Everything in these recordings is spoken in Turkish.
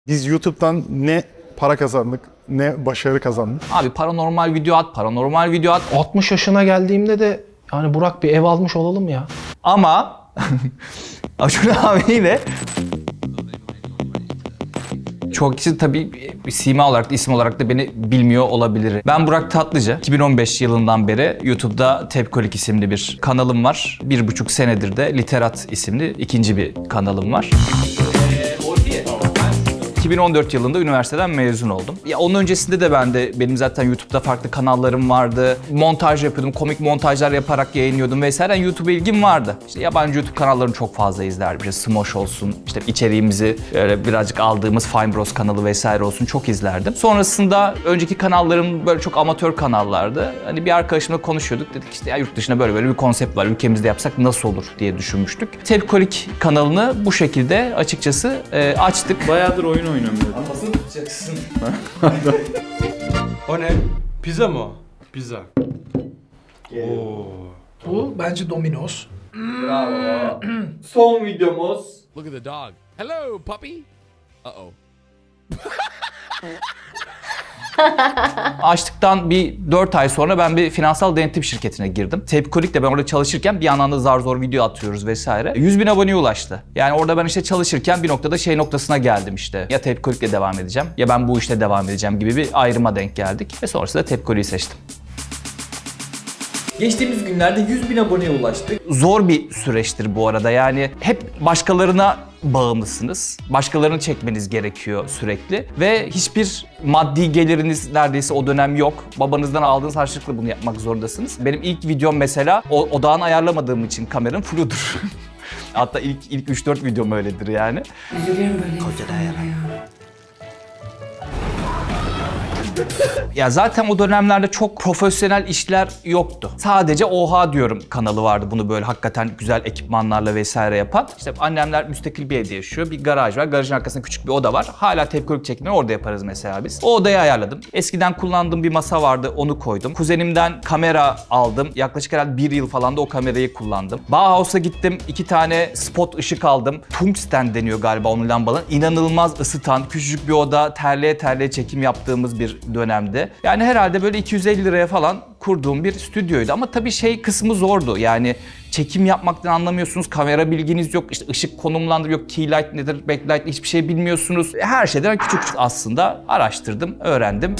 Biz YouTube'dan ne para kazandık, ne başarı kazandık. Abi paranormal video at, paranormal video at. 60 yaşına geldiğimde de yani Burak bir ev almış olalım ya. Ama Acun abiyle çok kişi tabii sima olarak da isim olarak da beni bilmiyor olabilir. Ben Burak Tatlıcı. 2015 yılından beri YouTube'da Tepkolik isimli bir kanalım var. 1,5 senedir de Literat isimli ikinci bir kanalım var. 2014 yılında üniversiteden mezun oldum. Ya onun öncesinde de benim zaten YouTube'da farklı kanallarım vardı. Montaj yapıyordum, komik montajlar yaparak yayınlıyordum vesaire. Yani YouTube'a ilgim vardı. İşte yabancı YouTube kanallarını çok fazla izlerdim. İşte Smosh olsun, işte içeriğimizi birazcık aldığımız Fine Bros kanalı vesaire olsun çok izlerdim. Sonrasında önceki kanallarım böyle çok amatör kanallardı. Hani bir arkadaşımla konuşuyorduk. Dedik işte ya yurt dışında böyle bir konsept var. Ülkemizde yapsak nasıl olur diye düşünmüştük. Tepkolik kanalını bu şekilde açıkçası açtık. Bayağıdır oyun oynamıyordum. Nasıl tutacaksın? O ne? Pizza mı o? Pizza. Oo. Bu bence Domino's. Bravo. Son videomuz. Look at the dog. Hello, puppy. Uh-oh. Açtıktan bir 4 ay sonra ben bir finansal denetim şirketine girdim. Tepkolik'le ben orada çalışırken bir yandan da zar zor video atıyoruz vesaire. 100.000 aboneye ulaştı. Yani orada ben işte çalışırken bir noktada şey noktasına geldim işte. Ya Tepkolik'le devam edeceğim ya ben bu işte devam edeceğim gibi bir ayrıma denk geldik. Ve sonrasında Tepkolik'i seçtim. Geçtiğimiz günlerde 100.000 aboneye ulaştık. Zor bir süreçtir bu arada. Yani hep başkalarına bağımlısınız. Başkalarını çekmeniz gerekiyor sürekli. Ve hiçbir maddi geliriniz neredeyse o dönem yok. Babanızdan aldığınız harçlıkla bunu yapmak zorundasınız. Benim ilk videom mesela odağını ayarlamadığım için kameranın full'udur. Hatta ilk 3-4 videom öyledir yani. Üzülüyorum böyle insanlara. Ya zaten o dönemlerde çok profesyonel işler yoktu. Sadece Oha diyorum kanalı vardı bunu böyle hakikaten güzel ekipmanlarla vesaire yapan. İşte annemler müstakil bir evde yaşıyor. Bir garaj var. Garajın arkasında küçük bir oda var. Hala Tepkolik çekimleri orada yaparız mesela biz. O odayı ayarladım. Eskiden kullandığım bir masa vardı. Onu koydum. Kuzenimden kamera aldım. Yaklaşık herhalde 1 yıl falan da o kamerayı kullandım. Bauhaus'a gittim. 2 tane spot ışık aldım. Tungsten deniyor galiba onun lambaların. İnanılmaz ısıtan, küçücük bir oda, terleye terleye çekim yaptığımız bir dönemde. Yani herhalde böyle 250 liraya falan kurduğum bir stüdyoydu ama tabii şey kısmı zordu. Yani çekim yapmaktan anlamıyorsunuz, kamera bilginiz yok, işte ışık konumlandırma yok, key light nedir, backlight hiçbir şey bilmiyorsunuz. Her şeyden küçük aslında araştırdım, öğrendim.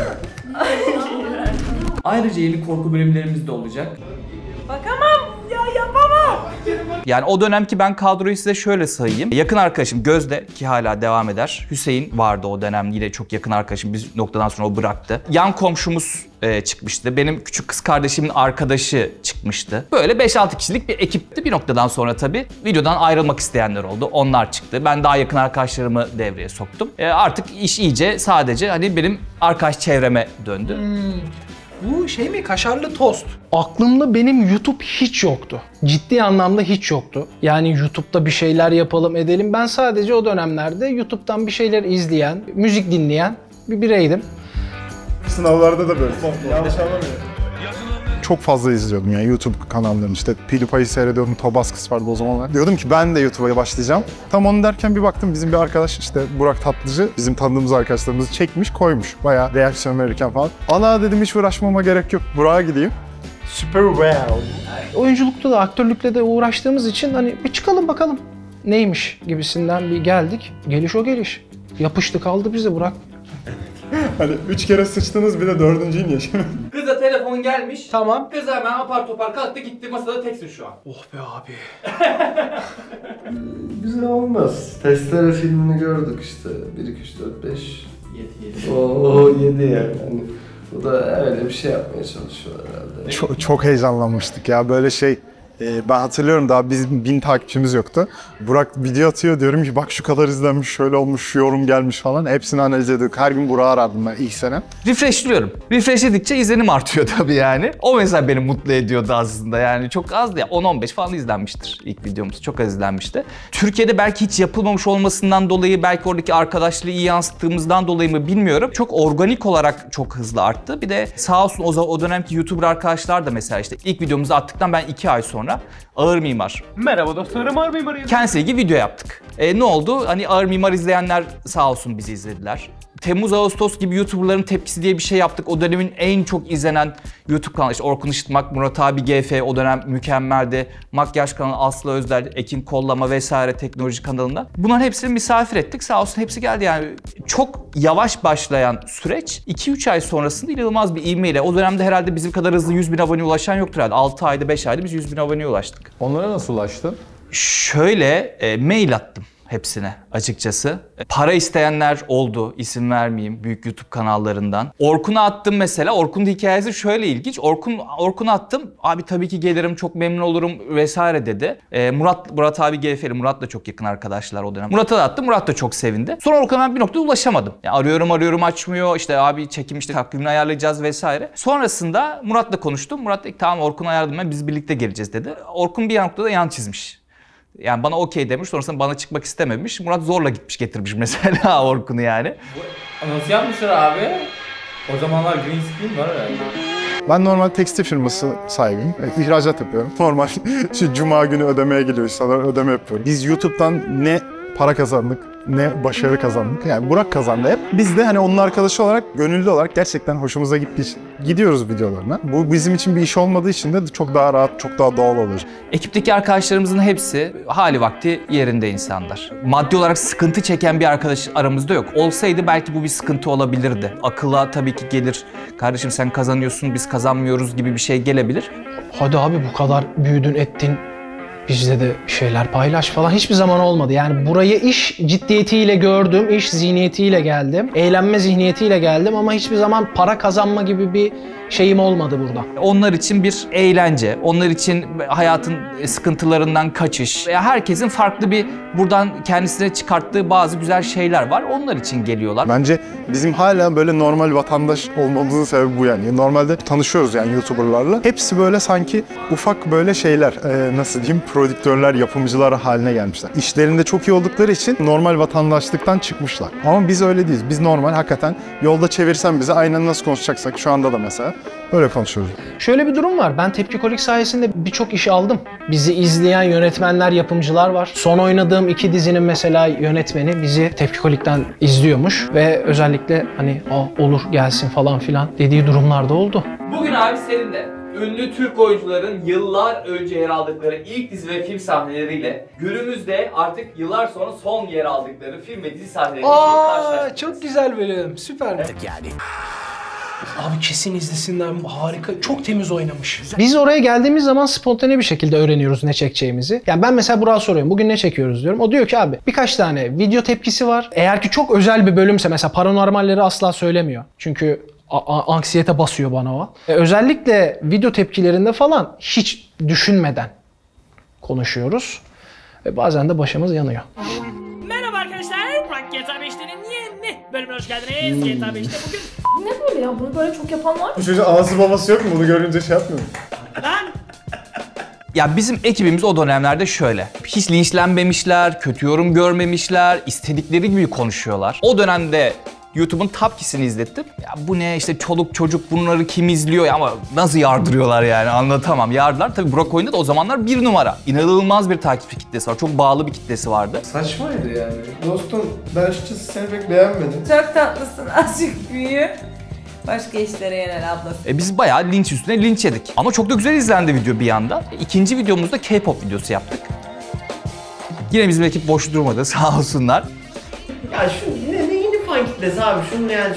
Ayrıca yeni korku bölümlerimiz de olacak. Bakamam ya, yapamam. Yani o dönemki ben kadroyu size şöyle sayayım. Yakın arkadaşım Gözde ki hala devam eder. Hüseyin vardı o dönem yine çok yakın arkadaşım. Bir noktadan sonra o bıraktı. Yan komşumuz çıkmıştı. Benim küçük kız kardeşimin arkadaşı çıkmıştı. Böyle 5-6 kişilik bir ekipti. Bir noktadan sonra tabii videodan ayrılmak isteyenler oldu. Onlar çıktı. Ben daha yakın arkadaşlarımı devreye soktum. Artık iş iyice sadece hani benim arkadaş çevreme döndü. Bu şey mi? Kaşarlı tost. Aklımda benim YouTube hiç yoktu. Ciddi anlamda hiç yoktu. Yani YouTube'da bir şeyler yapalım edelim. Ben sadece o dönemlerde YouTube'dan bir şeyler izleyen, müzik dinleyen bir bireydim. Sınavlarda da böyle. Yanlış anlamıyorum. Çok fazla izliyordum yani YouTube kanallarını işte PewDiePie'yi seyrediyordum, Tobaskis vardı o zamanlar. Diyordum ki ben de YouTube'a başlayacağım. Tam onu derken bir baktım bizim bir arkadaş işte Burak Tatlıcı bizim tanıdığımız arkadaşlarımızı çekmiş koymuş. Bayağı reaksiyon verirken falan. Ana dedim hiç uğraşmama gerek yok Burak'a gideyim. Super well. Oyunculukta da aktörlükle de uğraştığımız için hani bir çıkalım bakalım neymiş gibisinden bir geldik. Geliş o geliş. Yapıştı kaldı bize Burak. Hani 3 kere sıçtınız bir de 4.'yü niye? Kıza telefon gelmiş. Tamam. Kız hemen apar topar kalktı gitti, masada teksin şu an. Oh be abi. Güzel olmaz. Testere filmini gördük işte. 1, 2, 3, 4, 5. 7. Oo 7 yani. Hani bu da öyle bir şey yapmaya çalışıyor herhalde. Çok heyecanlanmıştık ya böyle şey. Ben hatırlıyorum daha bizim 1000 takipçimiz yoktu. Burak video atıyor diyorum ki bak şu kadar izlenmiş, şöyle olmuş, şu yorum gelmiş falan. Hepsini analiz ediyorduk. Her gün Burak'ı aradım ben ilk sene. Refreshliyorum. Refreshledikçe izlenim artıyor tabii yani. O mesela beni mutlu ediyordu aslında yani. Çok azdı ya 10-15 falan izlenmiştir ilk videomuz. Çok az izlenmişti. Türkiye'de belki hiç yapılmamış olmasından dolayı, belki oradaki arkadaşlığı iyi yansıttığımızdan dolayı mı bilmiyorum. Çok organik olarak çok hızlı arttı. Bir de sağ olsun o dönemki YouTuber arkadaşlar da mesela işte ilk videomuzu attıktan ben 2 ay sonra sonra Ağır Mimar. Merhaba dostlarım, Ağır Mimar'ıyım. Kendisiyle ilgili video yaptık. Ne oldu? Hani Ağır Mimar izleyenler sağ olsun bizi izlediler. Temmuz-Ağustos gibi YouTuber'ların tepkisi diye bir şey yaptık. O dönemin en çok izlenen YouTube kanalı. İşte Orkun Işıtmak, Murat abi GF o dönem mükemmeldi. Makyaj kanalı Aslı Özder, Ekin Kollama vesaire teknoloji kanalında. Bunların hepsini misafir ettik. Sağ olsun hepsi geldi yani. Çok yavaş başlayan süreç 2-3 ay sonrasında inanılmaz bir ivmeyle. O dönemde herhalde bizim kadar hızlı 100 bin aboneye ulaşan yoktur herhalde. 6 ayda 5 ayda biz 100 bin aboneye ulaştık. Onlara nasıl ulaştın? Şöyle mail attım hepsine açıkçası. Para isteyenler oldu, isim vermeyeyim, büyük YouTube kanallarından. Orkun'a attım mesela. Orkun'un hikayesi şöyle ilginç. Orkun'a attım. Abi tabii ki gelirim, çok memnun olurum vesaire dedi. Murat abi GF'li. Murat'la çok yakın arkadaşlar o dönem. Murat'a da attım. Murat da çok sevindi. Sonra Orkun'a ben bir noktada ulaşamadım. Yani arıyorum açmıyor. İşte abi çekim işte takvimini ayarlayacağız vesaire. Sonrasında Murat'la konuştum. Murat dedi tamam Orkun'u ayarladım ben, biz birlikte geleceğiz dedi. Orkun bir noktada yan çizmiş. Yani bana okey demiş, sonrasında bana çıkmak istememiş. Murat zorla gitmiş getirmiş mesela Orkun'u yani. Nasıl yapmışlar abi? O zamanlar green screen var herhalde. Ben normal tekstil firması sahibiyim. İhracat yapıyorum. Normal cuma günü ödemeye geliyor insanlar, ödeme yapıyorum. Biz YouTube'dan ne para kazandık, ne başarı kazandık. Yani Burak kazandı hep. Biz de hani onun arkadaşı olarak, gönüllü olarak gerçekten hoşumuza gittiği için gidiyoruz videolarına. Bu bizim için bir iş olmadığı için de çok daha rahat, çok daha doğal oluyor. Ekipteki arkadaşlarımızın hepsi hali vakti yerinde insanlar. Maddi olarak sıkıntı çeken bir arkadaş aramızda yok. Olsaydı belki bu bir sıkıntı olabilirdi. Akılla tabii ki gelir. Kardeşim sen kazanıyorsun, biz kazanmıyoruz gibi bir şey gelebilir. Hadi abi bu kadar büyüdün ettin. Bizde de bir şeyler paylaş falan hiçbir zaman olmadı. Yani burayı iş ciddiyetiyle gördüm, iş zihniyetiyle geldim, eğlenme zihniyetiyle geldim ama hiçbir zaman para kazanma gibi bir şeyim olmadı burada. Onlar için bir eğlence, onlar için hayatın sıkıntılarından kaçış veya herkesin farklı bir buradan kendisine çıkarttığı bazı güzel şeyler var. Onlar için geliyorlar. Bence bizim hala böyle normal vatandaş olmamızın sebebi bu yani. Normalde tanışıyoruz yani YouTuber'larla. Hepsi böyle sanki ufak böyle şeyler, nasıl diyeyim, prodüktörler, yapımcılar haline gelmişler. İşlerinde çok iyi oldukları için normal vatandaşlıktan çıkmışlar. Ama biz öyle değiliz. Biz normal hakikaten yolda çevirsen bize aynen nasıl konuşacaksak şu anda da mesela öyle konuşuyoruz. Şöyle bir durum var. Ben Tepkikolik sayesinde birçok işi aldım. Bizi izleyen yönetmenler, yapımcılar var. Son oynadığım 2 dizinin mesela yönetmeni bizi Tepkikolik'ten izliyormuş ve özellikle hani olur gelsin falan filan dediği durumlarda oldu. Bugün abi seninle ünlü Türk oyuncuların yıllar önce yer aldıkları ilk dizi ve film sahneleriyle günümüzde artık yıllar sonra son yer aldıkları film ve dizi sahneleriyle karşılaştık. Çok güzel bölüm. Süper. Yani. Abi kesin izlesinler. Harika. Çok temiz oynamış. Biz oraya geldiğimiz zaman spontane bir şekilde öğreniyoruz ne çekeceğimizi. Yani ben mesela Burak'a soruyorum. Bugün ne çekiyoruz diyorum. O diyor ki abi birkaç tane video tepkisi var. Eğer ki çok özel bir bölümse mesela paranormalleri asla söylemiyor. Çünkü anksiyete basıyor bana o. Özellikle video tepkilerinde falan hiç düşünmeden konuşuyoruz. Ve bazen de başımız yanıyor. Merhaba arkadaşlar. Frank GTA 5'lerin yeni bölümüne hoş geldiniz. GTA 5'te bugün... Ne böyle ya? Bunu böyle çok yapan var. Bu çocuğun anası babası yok mu? Bunu görünce şey yapmıyor mu? Lan! Ya bizim ekibimiz o dönemlerde şöyle. Hiç linçlenmemişler, kötü yorum görmemişler, istedikleri gibi konuşuyorlar. O dönemde YouTube'un Tapki'sini izlettim. Ya bu ne işte çoluk çocuk bunları kim izliyor ya, ama nasıl yardırıyorlar yani anlatamam. Yardılar. Tabii Burak oyunda da o zamanlar 1 numara. İnanılmaz bir takipçi kitlesi var. Çok bağlı bir kitlesi vardı. Saçmaydı yani. Dostum ben açıkçası seni pek beğenmedim. Çok tatlısın. Azıcık büyü. Başka işlere yönel ablası. Biz bayağı linç üstüne linç yedik. Ama çok da güzel izlendi video bir yandan. İkinci videomuzda K-pop videosu yaptık. Yine bizim ekip boş durmadı sağ olsunlar. Ya şu neyini fan kitlesi abi şunun yani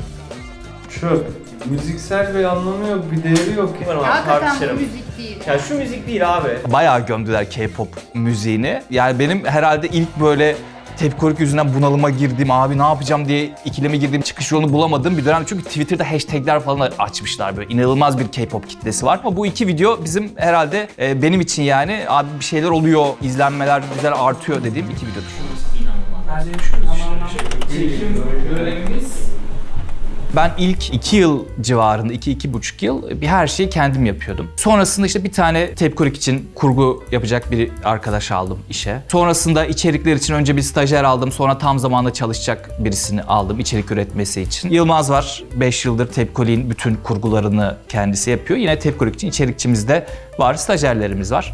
Çöp. Müziksel bir anlamı yok, bir değeri yok. Hakikaten bu müzik değil. Ya şu müzik değil abi. Bayağı gömdüler K-pop müziğini. Yani benim herhalde ilk böyle Tepkikolik yüzünden bunalıma girdiğim, abi ne yapacağım diye ikileme girdiğim, çıkış yolunu bulamadığım bir dönem. Çünkü Twitter'da hashtagler falan açmışlar böyle. İnanılmaz bir K-pop kitlesi var. Ama bu 2 video bizim herhalde benim için yani abi bir şeyler oluyor, izlenmeler güzel artıyor dediğim 2 videodur. Çekim bölümümüz Ben ilk 2 yıl civarında, 2-2,5 yıl bir her şeyi kendim yapıyordum. Sonrasında işte bir tane Tepkolik için kurgu yapacak bir arkadaş aldım işe. Sonrasında içerikler için önce bir stajyer aldım, sonra tam zamanlı çalışacak birisini aldım içerik üretmesi için. Yılmaz var, 5 yıldır Tepkolik'in bütün kurgularını kendisi yapıyor. Yine Tepkolik için içerikçimiz de var, stajyerlerimiz var.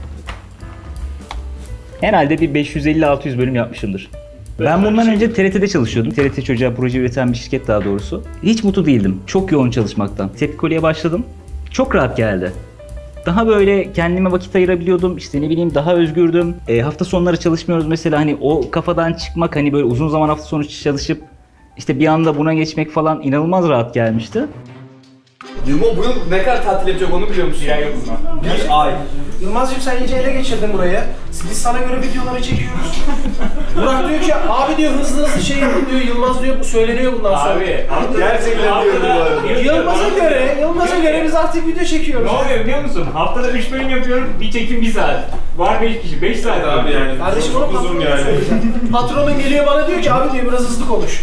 Herhalde bir 550-600 bölüm yapmışımdır. Ben bundan önce TRT'de çalışıyordum. TRT Çocuğa proje üreten bir şirket daha doğrusu. Hiç mutlu değildim. Çok yoğun çalışmaktan. Tepkoli'ye başladım. Çok rahat geldi. Daha böyle kendime vakit ayırabiliyordum. İşte ne bileyim daha özgürdüm. Hafta sonları çalışmıyoruz mesela, hani o kafadan çıkmak, hani böyle uzun zaman hafta sonu çalışıp işte bir anda buna geçmek falan inanılmaz rahat gelmişti. Yılmaz bu yıl ne kadar tatil yapacak onu biliyor musun? Ya yok mu? Bir ay. Yılmaz'cığım sen iyice ele geçirdin burayı. Biz sana göre videoları çekiyoruz. Burak diyor ki abi diyor hızlı şey diyor, Yılmaz diyor bu söyleniyor bundan sonra. Abi gerçekten Yılmaz'a göre biz artık video çekiyoruz. Ne oluyor biliyor musun? Haftada 3 bölüm yapıyorum, bir çekim 1 saat. Var 5 kişi, 5 saat abi yani. Kardeşim onu patronun söyleyeceğim. Patronun geliyor bana diyor ki abi diyor biraz hızlı konuş.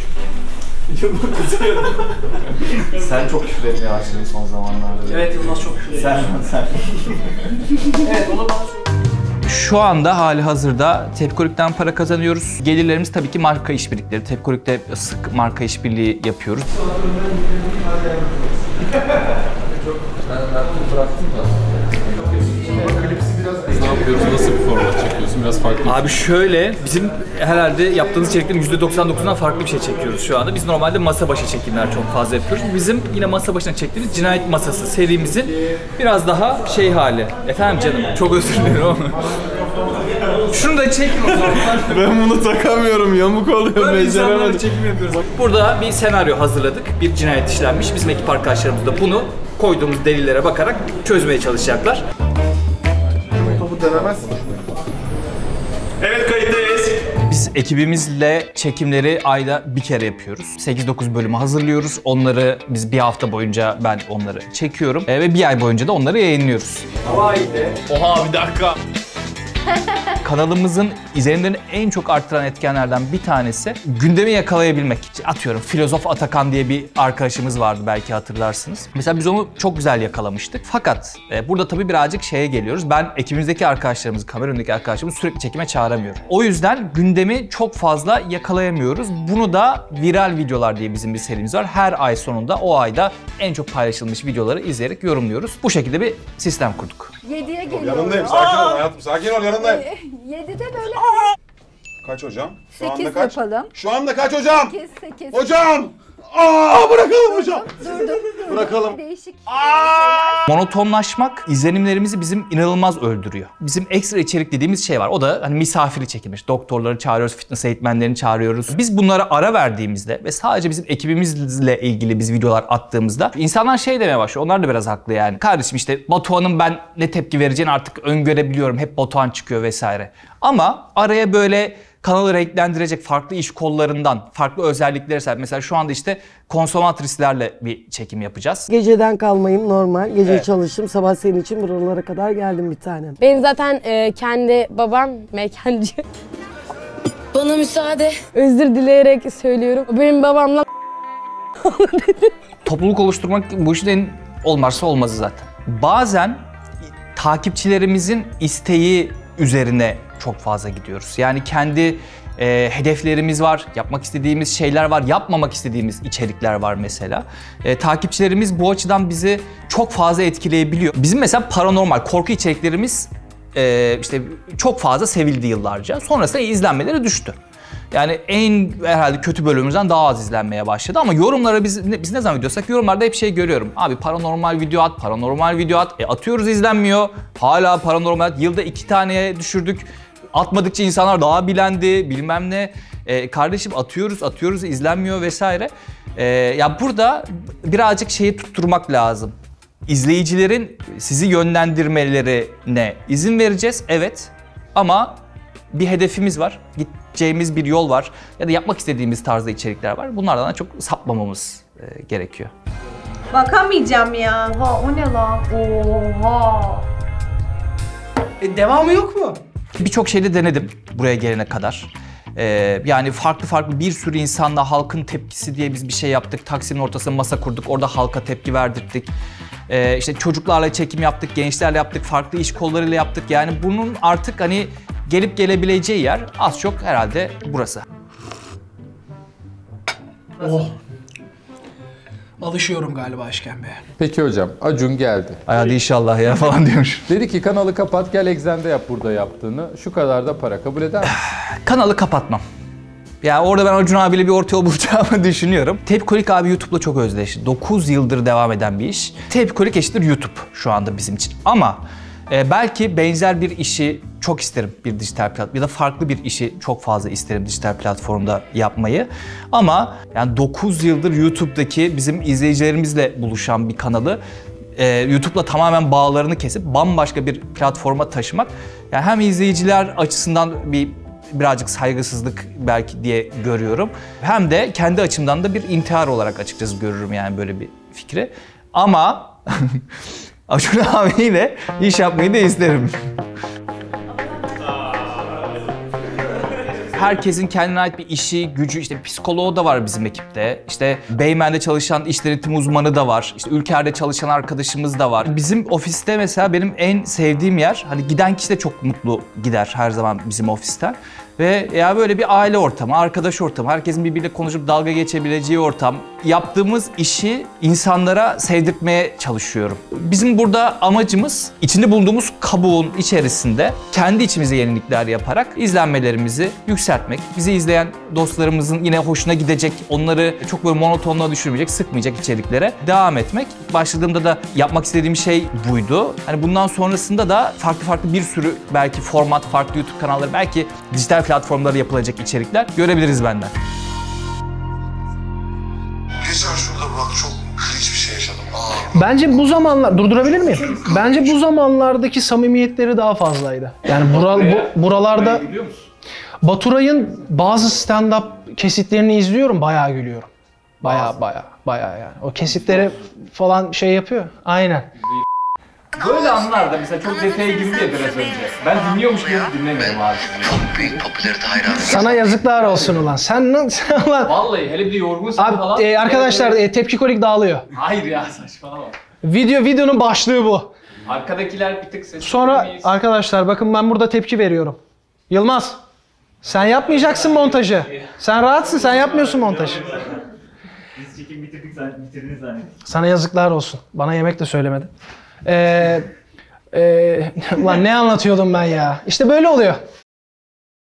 Sen çok küfür etmeye başladın son zamanlarda. Evet Yılmaz çok küfür ediyor. Sen. Evet onu bana söyle. Şu anda hali hazırda Tepkolik'ten para kazanıyoruz. Gelirlerimiz tabii ki marka işbirlikleri. Tepkolik'te sık marka işbirliği yapıyoruz. Ne yapıyoruz? Nasıl bir format çekiyorsun? Biraz farklı. Abi şöyle, bizim herhalde yaptığımız içeriklerin %99'undan farklı bir şey çekiyoruz şu anda. Biz normalde masa başı çekimler çok fazla yapıyoruz. Bizim yine masa başına çektiğimiz Cinayet Masası serimizin biraz daha şey hali. Efendim canım, çok özür dilerim ama. Şunu da çekin o zaman. Ben bunu takamıyorum, yamuk oluyor, beceremedim. Çekim yapıyoruz. Burada bir senaryo hazırladık. Bir cinayet işlenmiş. Bizim ekip arkadaşlarımız da bunu koyduğumuz delillere bakarak çözmeye çalışacaklar. Topu denemezsin. Evet, kayıttayız. Biz ekibimizle çekimleri ayda bir kere yapıyoruz. 8-9 bölümü hazırlıyoruz. Onları biz bir hafta boyunca ben onları çekiyorum. Ve bir ay boyunca da onları yayınlıyoruz. Oha bir dakika. Kanalımızın izlenimlerini en çok arttıran etkenlerden bir tanesi gündemi yakalayabilmek. Atıyorum Filozof Atakan diye bir arkadaşımız vardı, belki hatırlarsınız. Mesela biz onu çok güzel yakalamıştık. Fakat burada tabii birazcık şeye geliyoruz. Ben ekibimizdeki arkadaşlarımızı, kamera önündeki arkadaşlarımızı sürekli çekime çağıramıyorum. O yüzden gündemi çok fazla yakalayamıyoruz. Bunu da Viral Videolar diye bizim bir serimiz var. Her ay sonunda o ayda en çok paylaşılmış videoları izleyerek yorumluyoruz. Bu şekilde bir sistem kurduk. 7'ye geliyor. Yanındayım, sakin ol hayatım, sakin ol, yanındayım. 7'de böyle Kaç hocam? Şu 8 anda kaç? yapalım. Şu anda kaç hocam? 8. Hocam! Bırakalım hocam. Dur. Bırakalım. Değişik. Monotonlaşmak izlenimlerimizi bizim inanılmaz öldürüyor. Bizim ekstra içerik dediğimiz şey var. O da hani misafiri çekilmiş. Doktorları çağırıyoruz, fitness eğitmenlerini çağırıyoruz. Biz bunlara ara verdiğimizde ve sadece bizim ekibimizle ilgili biz videolar attığımızda insanlar şey demeye başlıyor. Onlar da biraz haklı yani. Kardeşim işte Batuhan'ın ben ne tepki vereceğini artık öngörebiliyorum. Hep Batuhan çıkıyor vesaire. Ama araya böyle kanalı renklendirecek farklı iş kollarından, farklı özellikleri sahip. Mesela şu anda işte konsomatrislerle bir çekim yapacağız. Geceden kalmayayım normal. Gece çalıştım. Sabah senin için buralara kadar geldim bir tanem. Benim zaten kendi babam mekancı. Bana müsaade. Özür dileyerek söylüyorum. Benim babamla Topluluk oluşturmak bu işin en olmazsa olmazı zaten. Bazen takipçilerimizin isteği üzerine çok fazla gidiyoruz. Yani kendi hedeflerimiz var, yapmak istediğimiz şeyler var, yapmamak istediğimiz içerikler var mesela. Takipçilerimiz bu açıdan bizi çok fazla etkileyebiliyor. Bizim mesela paranormal, korku içeriklerimiz işte çok fazla sevildi yıllarca. Sonrasında izlenmeleri düştü. Yani en herhalde kötü bölümümüzden daha az izlenmeye başladı ama yorumlara biz ne zaman videosak yorumlarda hep şey görüyorum. Abi paranormal video at, paranormal video at. Atıyoruz izlenmiyor. Hala paranormal, yılda 2 taneye düşürdük. Atmadıkça insanlar daha bilendi, bilmem ne. Kardeşim atıyoruz izlenmiyor vesaire. Ya burada birazcık şeyi tutturmak lazım. İzleyicilerin sizi yönlendirmelerine izin vereceğiz, evet. Ama bir hedefimiz var, gideceğimiz bir yol var ya da yapmak istediğimiz tarzda içerikler var. Bunlardan da çok sapmamamız gerekiyor. Bakamayacağım ya. Oha o ne lan? Oha. Devamı yok mu? Birçok şeyde denedim buraya gelene kadar. Yani farklı bir sürü insanla halkın tepkisi diye biz bir şey yaptık. Taksim'in ortasına masa kurduk, orada halka tepki verdirttik. İşte çocuklarla çekim yaptık, gençlerle yaptık, farklı iş kollarıyla yaptık. Yani bunun artık hani gelip gelebileceği yer az çok herhalde burası. Oh. Alışıyorum galiba işkembeye. Peki hocam, Acun geldi. Hadi inşallah ya falan diyormuş. Dedi ki kanalı kapat, gel Exxen'de yap burada yaptığını. Şu kadar da para kabul eder misin? Kanalı kapatmam. Ya orada ben Acun abiyle bir orta yol bulacağımı düşünüyorum. Tepkolik abi YouTube'la çok özdeşti. 9 yıldır devam eden bir iş. Tepkolik eşittir YouTube şu anda bizim için. Ama belki benzer bir işi çok isterim bir dijital platform ya da farklı bir işi çok fazla isterim dijital platformda yapmayı. Ama yani 9 yıldır YouTube'daki bizim izleyicilerimizle buluşan bir kanalı YouTube'la tamamen bağlarını kesip bambaşka bir platforma taşımak yani hem izleyiciler açısından birazcık saygısızlık belki diye görüyorum. Hem de kendi açımdan da bir intihar olarak açıkçası görürüm yani böyle bir fikri. Ama Acun abiyle iş yapmayı da isterim. Herkesin kendine ait bir işi, gücü, işte psikoloğu da var bizim ekipte. İşte Beymen'de çalışan iş denetim uzmanı da var. İşte Ülker'de çalışan arkadaşımız da var. Bizim ofiste mesela benim en sevdiğim yer, hani giden kişi de çok mutlu gider her zaman bizim ofisten. Ve ya böyle bir aile ortamı, arkadaş ortamı, herkesin birbiriyle konuşup dalga geçebileceği ortam. Yaptığımız işi insanlara sevdirtmeye çalışıyorum. Bizim burada amacımız içinde bulunduğumuz kabuğun içerisinde kendi içimize yenilikler yaparak izlenmelerimizi yükseltmek. Bizi izleyen dostlarımızın yine hoşuna gidecek, onları çok böyle monotonluğa düşürmeyecek, sıkmayacak içeriklere devam etmek. Başladığımda da yapmak istediğim şey buydu. Hani bundan sonrasında da farklı bir sürü belki format, farklı YouTube kanalları, belki dijital platformlarda yapılacak içerikler görebiliriz benden. Geçen şurada bak çok cringe bir şey yaşadım. Bence bu zamanlar, durdurabilir miyim? Bence bu zamanlardaki samimiyetleri daha fazlaydı. Yani buralarda Baturay'ın bazı stand-up kesitlerini izliyorum, bayağı gülüyorum. Bayağı yani. O kesitleri falan şey yapıyor. Aynen. Böyle anlarda mesela çok detaya girdi ya biraz önce. Ben dinliyormuş gibi dinlemiyorum abi. Çok büyük popülarite hayranı. Sana yazıklar olsun ulan. Sen ulan. Vallahi hele bir de yorgunsun abi, falan. Arkadaşlar Tepkikolik dağılıyor. Hayır ya saçmalama. Videonun başlığı bu. Arkadakiler bir tık sesli. Sonra arkadaşlar bakın ben burada tepki veriyorum. Yılmaz, sen yapmayacaksın montajı. Sen rahatsın, sen yapmıyorsun montajı. Biz çekim bitirdiniz zannettim. Sana yazıklar olsun. Bana yemek de söylemedin. Ulan ne anlatıyordum ben ya? İşte böyle oluyor.